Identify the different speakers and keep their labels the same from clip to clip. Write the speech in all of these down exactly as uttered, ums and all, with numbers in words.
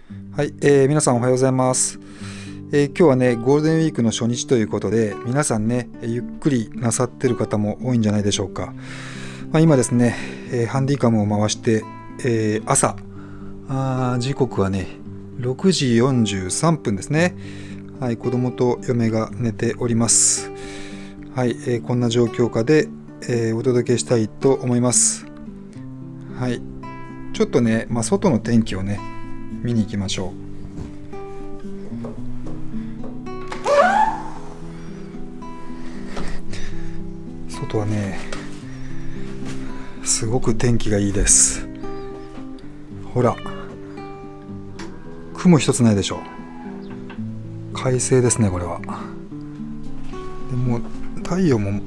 Speaker 1: はい、えー皆さんおはようございます。えー今日はね、ゴールデンウィークの初日ということで、皆さんね、ゆっくりなさってる方も多いんじゃないでしょうか。まあ、今ですね、えーハンディカムを回して、えー朝あー、時刻はね、ろくじよんじゅうさんぷんですね。はい、子供と嫁が寝ております。はい、えーこんな状況下で、えーお届けしたいと思います。はい、ちょっとね、まあ、外の天気をね、見に行きましょう。外はね、すごく天気がいいです。ほら、雲一つないでしょ。快晴ですね、これは。でも太陽も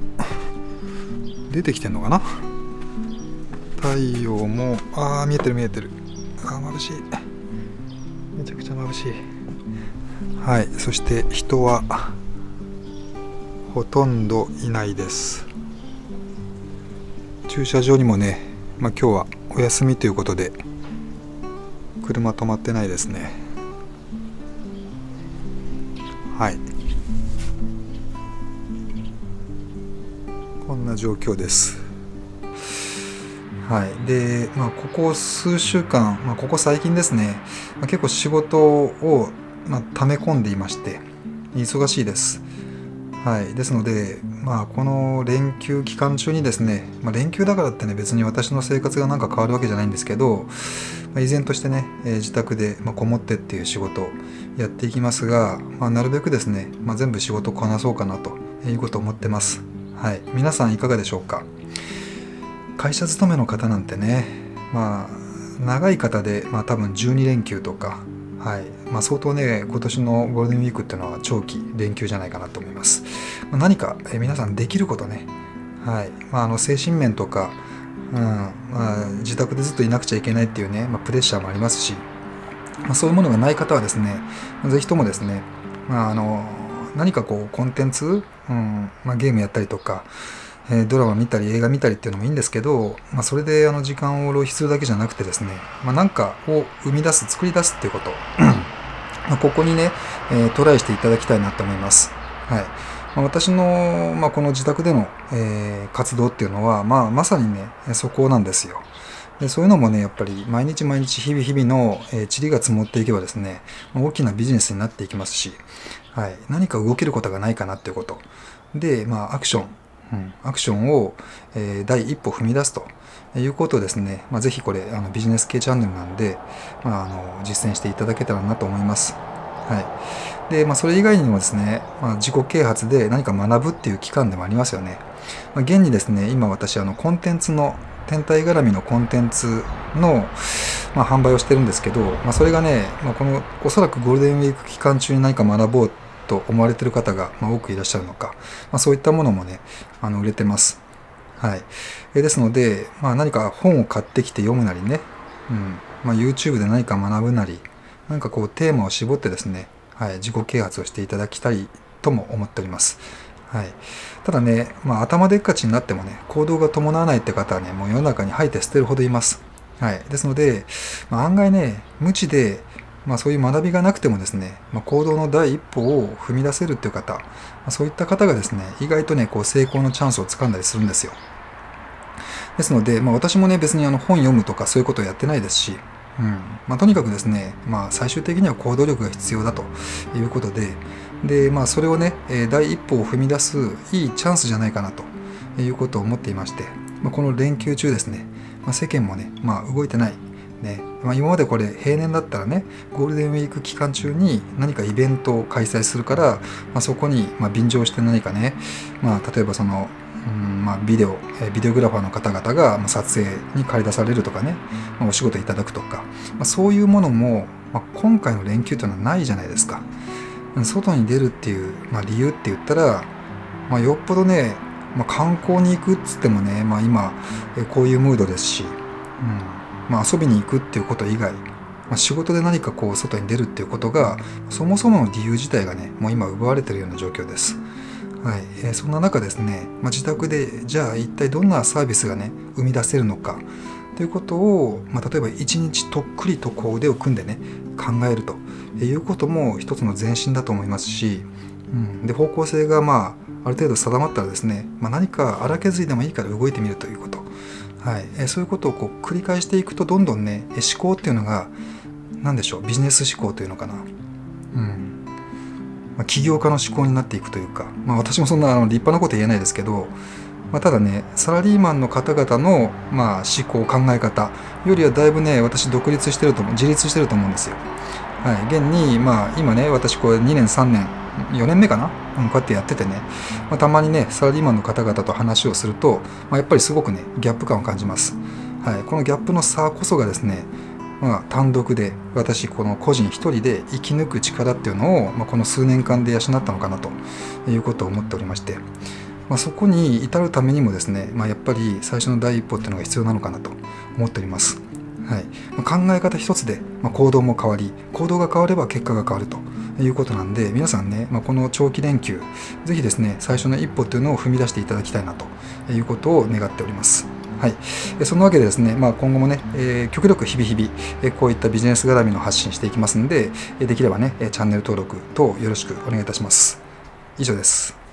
Speaker 1: 出てきてんのかな。太陽もああ見えてる見えてる。ああ眩しい、めちゃくちゃ眩しい。はい、そして人はほとんどいないです。駐車場にもね、まあ、今日はお休みということで車止まってないですね。はい、こんな状況です。はい、で、まあ、ここ数週間、まあ、ここ最近ですね、まあ、結構仕事を、まあ、溜め込んでいまして忙しいです。はい、ですので、まあ、この連休期間中にですね、まあ、連休だからってね別に私の生活がなんか変わるわけじゃないんですけど、まあ、依然としてね、えー自宅で、まあ、こもってっていう仕事をやっていきますが、まあ、なるべくですね、まあ、全部仕事をこなそうかなということを思ってます。はい、皆さんいかがでしょうか。会社勤めの方なんてね、まあ長い方で、まあ、多分じゅうにれんきゅうとか、はいまあ、相当ね今年のゴールデンウィークっていうのは長期連休じゃないかなと思います。まあ、何かえ皆さんできることね、はいまあ、あの精神面とか、うんまあ、自宅でずっといなくちゃいけないっていうね、まあ、プレッシャーもありますし、まあ、そういうものがない方はですね、ぜひともですね、まあ、あの何かこうコンテンツ、うんまあ、ゲームやったりとか、えードラマ見たり映画見たりっていうのもいいんですけど、まあ、それであの時間を浪費するだけじゃなくてですね、まあ、なんかを生み出す作り出すっていうことまあここにね、えートライしていただきたいなと思います。はいまあ、私の、まあ、この自宅での、えー活動っていうのは、まあ、まさにねそこなんですよ。でそういうのもねやっぱり毎日毎日日々日々の、えー、塵が積もっていけばですね、まあ大きなビジネスになっていきますし、はい、何か動けることがないかなっていうことで、まあ、アクションうん、アクションを、えー第一歩踏み出すということをですね、まあ、ぜひこれあのビジネス系チャンネルなんで、まあ、あの実践していただけたらなと思います。はいでまあ、それ以外にもですね、まあ、自己啓発で何か学ぶっていう期間でもありますよね。まあ、現にですね今私あのコンテンツの天体絡みのコンテンツの、まあ、販売をしてるんですけど、まあ、それがね、まあ、このおそらくゴールデンウィーク期間中に何か学ぼうと思われている方が、まあ、多くいらっしゃるのか、まあ、そういったものもねあの売れてます。はい、えですので、まあ、何か本を買ってきて読むなりね、うんまあ、YouTube で何か学ぶなり何かこうテーマを絞ってですね、はい、自己啓発をしていただきたいとも思っております。はい、ただね、まあ、頭でっかちになってもね行動が伴わないって方はねもう世の中に吐いて捨てるほどいます。はい、ですので、まあ、案外ね無知で、まあ、そういう学びがなくてもですね、まあ、行動の第一歩を踏み出せるっていう方、まあ、そういった方がですね意外とねこう成功のチャンスをつかんだりするんですよ。ですので、まあ、私もね別にあの本読むとかそういうことをやってないですし、うんまあ、とにかくですね、まあ、最終的には行動力が必要だということで、で、まあ、それをね、えー第一歩を踏み出すいいチャンスじゃないかなということを思っていまして、まあ、この連休中ですね、まあ、世間もね、まあ、動いてない。ねまあ、今までこれ平年だったらねゴールデンウィーク期間中に何かイベントを開催するから、まあ、そこにまあ便乗して何かね、まあ、例えばそのうんまあ、ビデオ、えービデオグラファーの方々がまあ撮影に駆り出されるとかね、まあ、お仕事いただくとか、まあ、そういうものも、まあ、今回の連休というのはないじゃないですか。外に出るっていう、まあ、理由って言ったら、まあ、よっぽどね、まあ、観光に行くっつってもね、まあ、今えーこういうムードですし、うんまあ、遊びに行くっていうこと以外、まあ、仕事で何かこう外に出るっていうことがそもそもの理由自体がねもう今奪われているような状況です。はいえーそんな中ですね、まあ、自宅でじゃあ一体どんなサービスがね生み出せるのか、 ということを、まあ、例えば一日とっくりとこう腕を組んでね考えるということも一つの前進だと思いますし、うん、で方向性がまあある程度定まったらですね、まあ、何か荒削りでもいいから動いてみるということ、はい、えそういうことをこう繰り返していくとどんどんね思考っていうのが何でしょう、ビジネス思考というのかな、うんまあ、起業家の思考になっていくというか、まあ、私もそんなあの立派なこと言えないですけど、まあ、ただねサラリーマンの方々のまあ思考考え方よりはだいぶね私独立してると思う自立してると思うんですよ。はい、現にまあ今ね私これにねんさんねんよねんめかな、うん、こうやってやっててね、まあ、たまにねサラリーマンの方々と話をすると、まあ、やっぱりすごくねギャップ感を感じます。はい、このギャップの差こそがですね、まあ、単独で私この個人一人で生き抜く力っていうのを、まあ、この数年間で養ったのかなということを思っておりまして、まあ、そこに至るためにもですね、まあ、やっぱり最初の第一歩っていうのが必要なのかなと思っております。はい、考え方一つで行動も変わり、行動が変われば結果が変わるということなんで、皆さんね、まあ、この長期連休ぜひですね最初の一歩っていうのを踏み出していただきたいなということを願っております。はい、そのわけでですね、まあ、今後もね、えー、極力日々日々、えー、こういったビジネス絡みの発信していきますので、できればねチャンネル登録等よろしくお願いいたします。以上です。